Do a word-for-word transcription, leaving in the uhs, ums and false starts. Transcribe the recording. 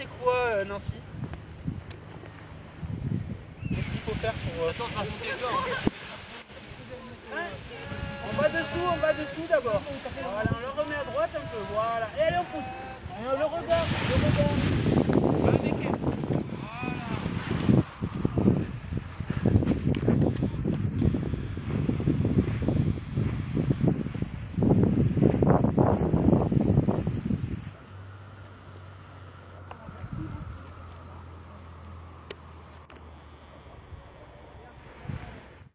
c'est quoi, euh, Nancy? Qu'est-ce qu'il faut faire pour... Euh... Attends, je vais rajouter le corps. Hein, on va dessous, on va dessous d'abord. Voilà, on le remet à droite un peu, voilà. Et allez, on pousse. Et on le regarde, le regarde.